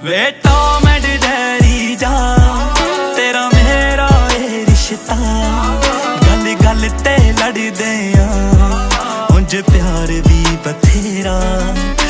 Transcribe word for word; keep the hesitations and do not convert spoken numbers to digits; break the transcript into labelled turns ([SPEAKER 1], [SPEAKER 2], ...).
[SPEAKER 1] Way Tom and Jerry जा तेरा मेरा ए रिश्ता, गल गल ते लड़दे आ उंज प्यार भी बथेरा।